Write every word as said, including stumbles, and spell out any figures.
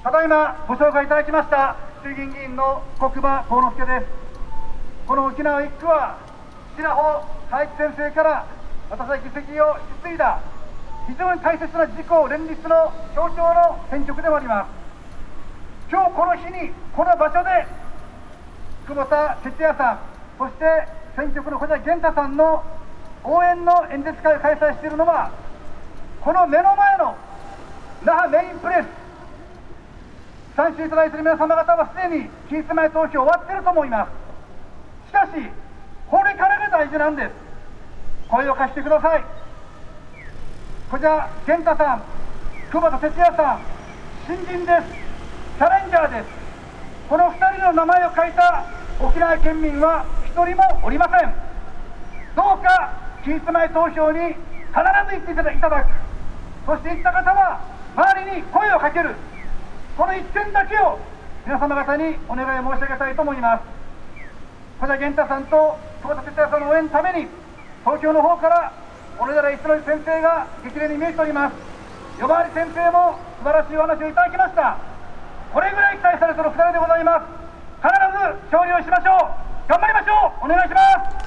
ただいまご紹介いただきました衆議院議員の國場幸之助です。この沖縄一区は白穂太一先生から私は議席を引き継いだ非常に大切な自公連立の象徴の選挙区でもあります。今日この日にこの場所で久保田哲也さん、そして選挙区の小田源太さんの応援の演説会を開催しているのは、この目の前の那覇メインプレス、参集いただいている皆様方はすでに期日前投票終わっていると思います。しかしこれからが大事なんです。声を貸してください。小田源太さん、久保田哲也さん、新人です。チャレンジャーです。このふたりの名前を書いた沖縄県民はひとりもおりません。どうか期日前投票に必ず行っていただく、そして行った方は周りに声をかける、この一点だけを皆様方にお願い申し上げたいと思います。小田源太さんと久保田哲也さんの応援のために東京の方から小野寺一則先生が激励に見えております。夜回り先生も素晴らしいお話をいただきました。これぐらい期待されているふたりでございます。必ず勝利をしましょう。頑張りましょう。お願いします。